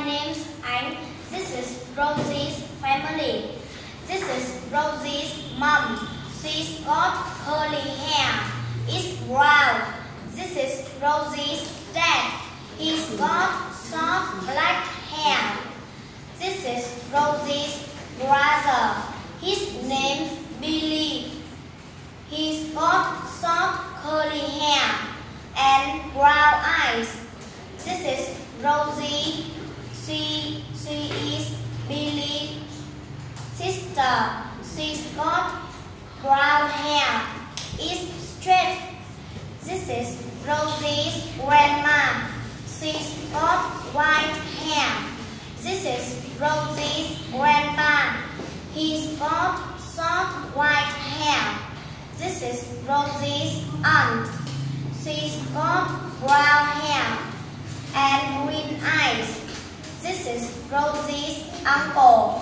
my name's Anh. This is Rosie's family. This is Rosie's mom. She's got curly hair. It's brown. This is Rosie's dad. He's got soft black hair. This is Rosie's brother. His name's Billy. He's got soft curly hair and brown eyes. This is Rosie. She is Billy's sister. She's got brown hair. It's straight. This is Rosie's grandma. She's got white hair. This is Rosie's grandpa. He's got soft white hair. This is Rosie's aunt. She's got brown hair and green eyes. This is Rosie's uncle.